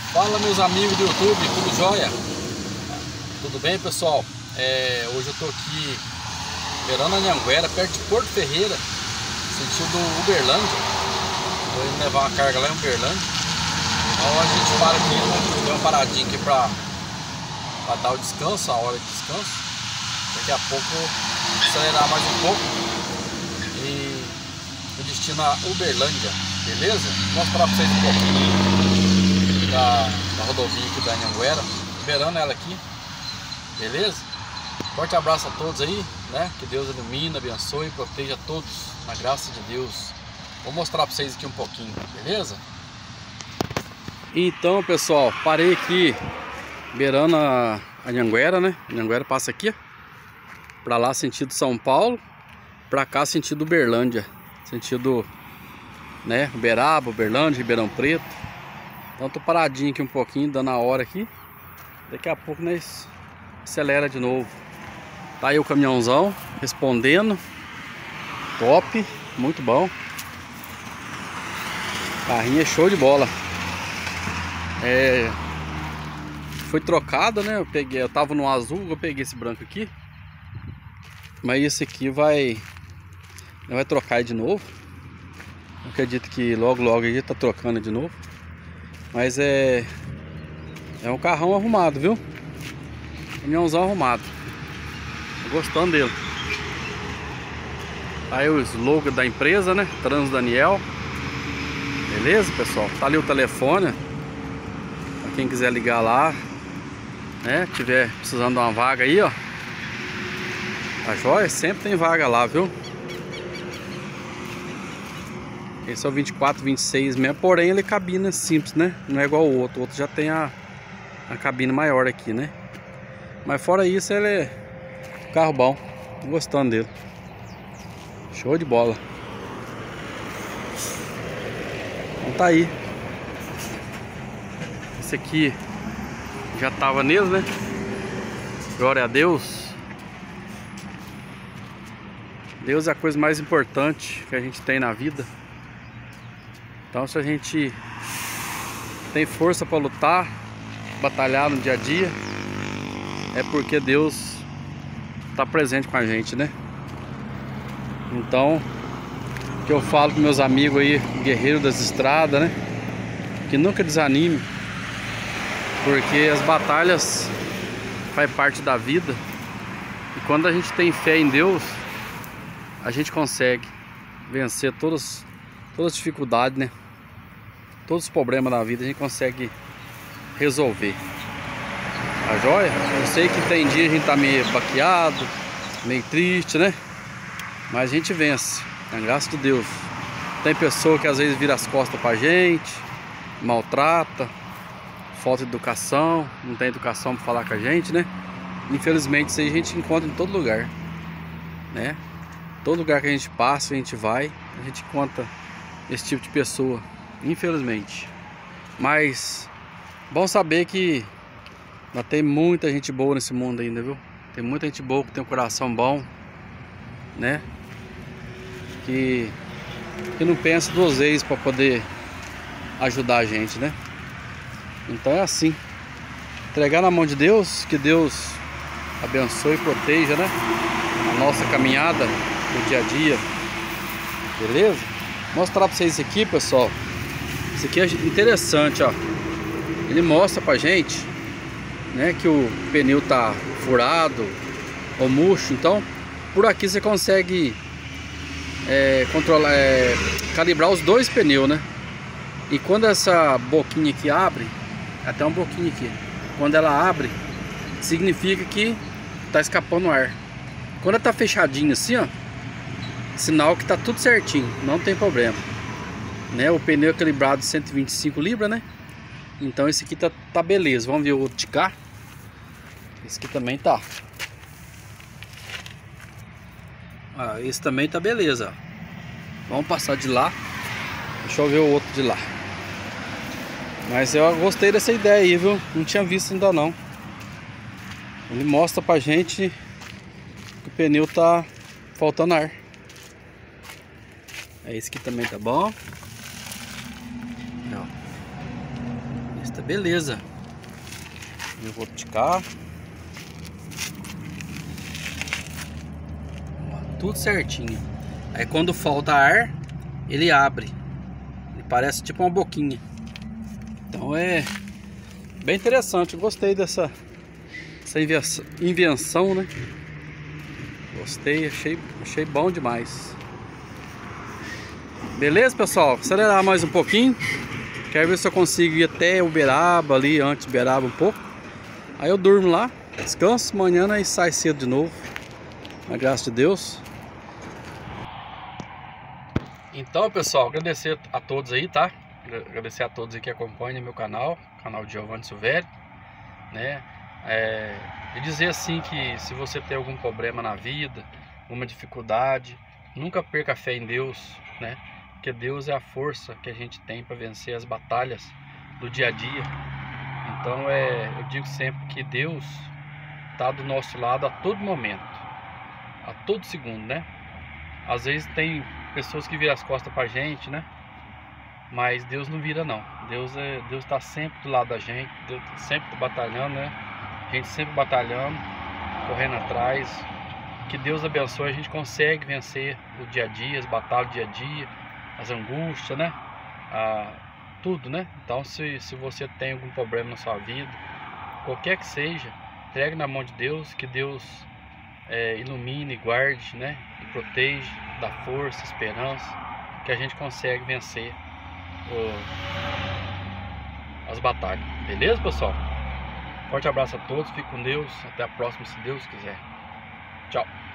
Fala, meus amigos do YouTube, tudo jóia? Tudo bem, pessoal? Hoje eu tô aqui beirando a Anhanguera, perto de Porto Ferreira, sentido Uberlândia. Vou indo levar uma carga lá em Uberlândia. Então a gente para aqui, né? Deu uma paradinha aqui pra dar o descanso, a hora de descanso. Daqui a pouco acelerar mais um pouco e o destino a Uberlândia, beleza? Vou mostrar pra vocês um pouquinho da rodovia aqui da Anhanguera, liberando ela aqui, beleza? Forte abraço a todos aí, né? Que Deus ilumine, abençoe e proteja todos, na graça de Deus. Vou mostrar pra vocês aqui um pouquinho, beleza? Então, pessoal, parei aqui beirando a Anhanguera, né? A Anhanguera passa aqui, ó, pra lá sentido São Paulo, pra cá sentido Uberlândia, sentido, né, Uberaba, Uberlândia, Ribeirão Preto. Então tô paradinho aqui um pouquinho, dando a hora aqui. Daqui a pouco nós acelera de novo. Tá aí o caminhãozão respondendo. Top, muito bom. Carrinho é show de bola. Foi trocado, né? Eu tava no azul, eu peguei esse branco aqui. Mas esse aqui vai trocar de novo. Eu acredito que logo ele tá trocando de novo. Mas é um carrão arrumado, viu? Caminhãozão arrumado. Tô gostando dele. Aí o slogan da empresa, né? Transdaniel. Beleza, pessoal? Tá ali o telefone, pra quem quiser ligar lá, né? Tiver precisando de uma vaga aí, ó. Tá jóia? Sempre tem vaga lá, viu? Esse é o 24, 26 mesmo, porém ele é cabine simples, né? Não é igual o outro já tem a cabine maior aqui, né? Mas fora isso, ele é um carro bom. Tô gostando dele. Show de bola. Então tá aí. Esse aqui já tava nele, né? Glória a Deus. Deus é a coisa mais importante que a gente tem na vida. Então, se a gente tem força para lutar, batalhar no dia a dia, é porque Deus está presente com a gente, né? Então, o que eu falo com meus amigos aí, guerreiros das estradas, né? Que nunca desanime, porque as batalhas fazem parte da vida. E quando a gente tem fé em Deus, a gente consegue vencer todas as dificuldades, né? Todos os problemas da vida a gente consegue resolver. Tá joia? Eu sei que tem dia a gente tá meio baqueado, meio triste, né? Mas a gente vence, na graça de Deus. Tem pessoa que às vezes vira as costas pra gente, maltrata, falta de educação, não tem educação pra falar com a gente, né? Infelizmente isso aí a gente encontra em todo lugar, né? Todo lugar que a gente passa, a gente vai, a gente encontra esse tipo de pessoa, infelizmente. Mas bom saber que ainda tem muita gente boa nesse mundo ainda, viu? Tem muita gente boa que tem um coração bom, né? Que não pensa duas vezes para poder ajudar a gente, né? Então é assim, entregar na mão de Deus, que Deus abençoe e proteja, né? A nossa caminhada do dia a dia, beleza? Vou mostrar pra vocês isso aqui, pessoal. Isso aqui é interessante, ó. Ele mostra pra gente, né, que o pneu tá furado ou murcho. Então, por aqui você consegue controlar, calibrar os dois pneus, né? E quando essa boquinha aqui abre, até uma boquinha aqui, quando ela abre, significa que tá escapando ar. Quando ela tá fechadinha assim, ó, sinal que tá tudo certinho, não tem problema, né? O pneu é calibrado 125 libras, né? Então esse aqui tá beleza. Vamos ver o outro de cá. Esse aqui também tá. Esse também tá beleza. Vamos passar de lá. Deixa eu ver o outro de lá. Mas eu gostei dessa ideia aí, viu? Não tinha visto ainda não. Ele mostra pra gente que o pneu tá faltando ar. Esse aqui também tá bom. Tá beleza. Eu vou ticar. Tudo certinho. Aí quando falta ar, ele abre. Ele parece tipo uma boquinha. Então é bem interessante. Eu gostei dessa invenção, né? Gostei, achei bom demais. Beleza, pessoal? Vou acelerar mais um pouquinho. Quero ver se eu consigo ir até Uberaba ali, antes de Uberaba um pouco. Aí eu durmo lá, descanso, amanhã e sai cedo de novo. Na graça de Deus. Então, pessoal, agradecer a todos aí, tá? Agradecer a todos aí que acompanham meu canal de Giovanni Silvério, né? E dizer assim que se você tem algum problema na vida, uma dificuldade, nunca perca a fé em Deus, né? Porque Deus é a força que a gente tem para vencer as batalhas do dia a dia. Então eu digo sempre que Deus está do nosso lado a todo momento, a todo segundo, né? Às vezes tem pessoas que viram as costas pra gente, né? Mas Deus não vira não. Deus está sempre do lado da gente, Deus sempre batalhando, né? A gente sempre batalhando, correndo atrás. Que Deus abençoe, a gente consegue vencer o dia a dia, as batalhas do dia a dia, as angústias, né? Tudo, né? Então se você tem algum problema na sua vida, qualquer que seja, entregue na mão de Deus, que Deus ilumine, guarde, né? E proteja, dá força, esperança, que a gente consegue vencer as batalhas. Beleza, pessoal? Forte abraço a todos, fique com Deus, até a próxima, se Deus quiser. Tchau.